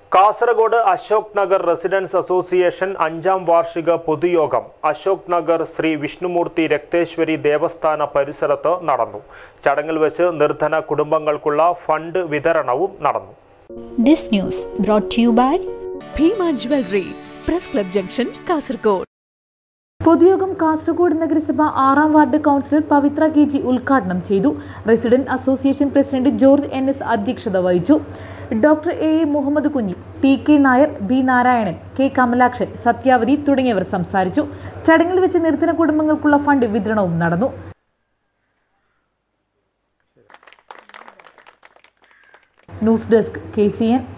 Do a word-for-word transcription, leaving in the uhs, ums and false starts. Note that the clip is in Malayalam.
കാസർഗോഡ് അശോക് നഗർ റെസിഡൻസ് അസോസിയേഷൻ അഞ്ചാം വാർഷിക പൊതുയോഗം അശോക് നഗർ ശ്രീ വിഷ്ണുമൂർത്തി രക്തേശ്വരി ദേവസ്ഥാന പരിസരത്ത് നടന്നു. ചടങ്ങിൽ വെച്ച് നിർധന കുടുംബങ്ങൾക്കുള്ള ഫണ്ട് വിതരണവും നടന്നു. This news brought to you by Bhima Jewelry, Press Club Junction, Kasaragod. പൊതുയോഗം കാസർഗോഡ് നഗരസഭ ആറാം ward councillor Pavithra K G ഉദ്ഘാടനം ചെയ്തു. Resident association president George N S അധ്യക്ഷത വഹിച്ചു. Doctor A A Muhammad Kunhi, T K Nair, B Narayanan, K Kamalakshan, Sathyavathi തുടങ്ങിയവർ സംസാരിച്ചു. ചടങ്ങിൽ വെച്ച് നിർധന കുടുംബങ്ങൾക്കുള്ള ഫണ്ട് വിതരണവും നടന്നു. News desk K C N.